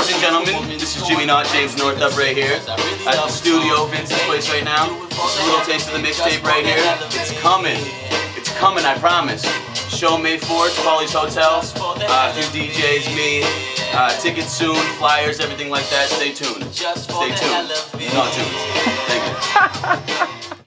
Ladies and gentlemen, this is Jimmy Not James North up right here at the studio, Vince's place right now. Just a little taste of the mixtape right here. It's coming. It's coming, I promise. Show May 4th, Pauly's Hotel. A few DJs, me. Tickets soon, flyers, everything like that. Stay tuned. Stay tuned. Not tuned. Thank you.